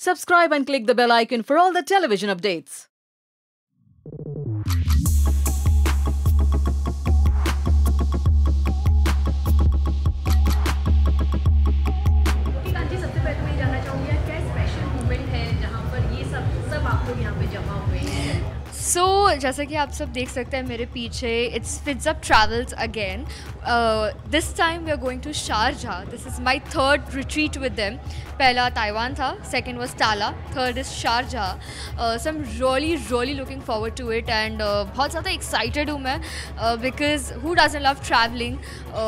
Subscribe and click the bell icon for all the television updates. सबसे पहले तो मैं जानना चाहूँगी क्या स्पेशल मूवमेंट है जहाँ पर ये सब आप लोग यहाँ पे जमा हुए हैं। सो जैसा कि आप सब देख सकते हैं मेरे पीछे, it's Fitsup travels again. This time we are going to Sharjah. This is my third retreat with them. पहला ताइवान था, सेकेंड वॉज टाला, third is Sharjah. So I am really looking forward to it and बहुत ज़्यादा excited हूँ मैं, because who doesn't love travelling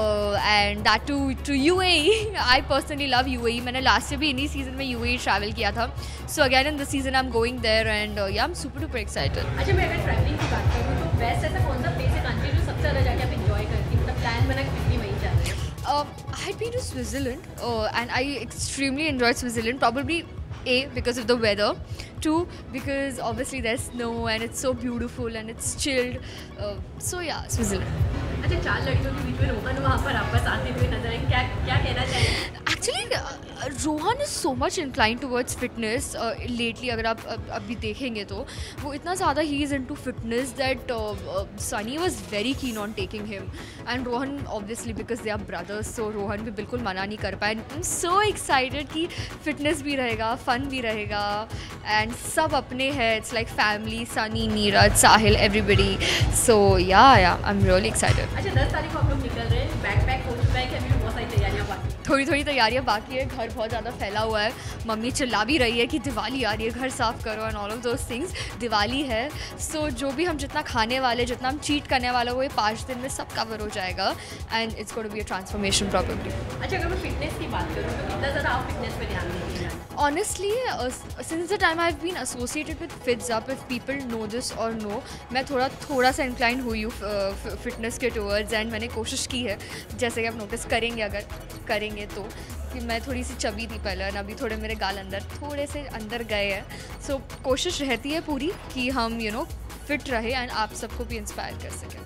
and that too UAE। I personally love UAE। मैंने last year भी इन्हीं season में UAE travel किया था। So again in this season I am going there and yeah I am super duper excited. अच्छा, मैं अगर travelling की बात करूँ तो बेस्ट ऐसा कौन सा प्लेस है कंट्री जो सबसे ज़्यादा जाके आप एंजॉय करती हैं, मतलब प्लान बना के कितनी वहीं जाते हैं? I had been to Switzerland and I extremely enjoyed Switzerland. Probably A, because of the weather. 2, because obviously there's snow and it's so beautiful and it's chilled. So yeah, Switzerland. अच्छा, 4 लड़कियों के बीच में रोहन वहाँ पर आपस आते हुए नजर आए, क्या क्या कहना चाहिए? Actually, Rohan is so much inclined towards fitness lately. अगर आप अभी देखेंगे तो वो इतना ज़्यादा he is into fitness that Sunny was very keen on taking him. And Rohan obviously because they are brothers, so Rohan भी बिल्कुल मना नहीं कर पाए. I'm so excited कि fitness भी रहेगा, fun भी रहेगा and सब अपने हैं. It's like family, Sunny, Neeraj, Sahil, everybody. So yeah, I'm really excited. अच्छा, 10 तारीख को आप लोग निकल रहे हैं, बैग पैक हो चुका है कि अभी भी बहुत सारी तैयारियाँ बाकी? थोड़ी तैयारियाँ बाकी है। घर बहुत ज़्यादा फैला हुआ है। मम्मी चिल्ला भी रही है कि दिवाली आ रही है, घर साफ़ करो and all of those things. Diwali है, सो जो भी हम जितना खाने वाले, जितना हम चीट करने वाले, वो ये 5 दिन में सब कवर हो जाएगा and it's going to be a transformation probably. अच्छा, अगर मैं फिटनेस की बात करूँ तो कितना ज़्यादा आप फिटनेस पर ध्यान देंगे? Honestly, since the time I've been associated with FitsUp, if people know this or no, मैं थोड़ा सा इंक्लाइन हुई हूँ फिटनेस के टूवर्ड्स एंड मैंने कोशिश की है, जैसे कि आप नोटिस करेंगे अगर करेंगे तो, कि मैं थोड़ी सी चबी थी पहले और अभी थोड़े मेरे गाल थोड़े से अंदर गए हैं। सो कोशिश रहती है पूरी कि हम फिट रहे एंड आप सबको भी इंस्पायर कर सकें।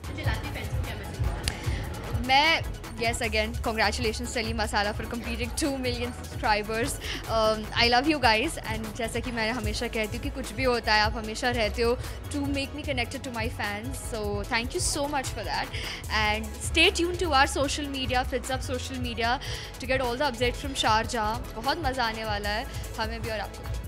मैं yes, again, congratulations Salim Masala for completing 2 million subscribers. I love you guys and जैसा कि मैं हमेशा कहती हूँ कि कुछ भी होता है आप हमेशा रहते हो to make me connected to my fans. So thank you so much for that and stay tuned to our social media, FitsUp social media to get all the updates from Sharjah. बहुत मज़ा आने वाला है हमें भी और आपको।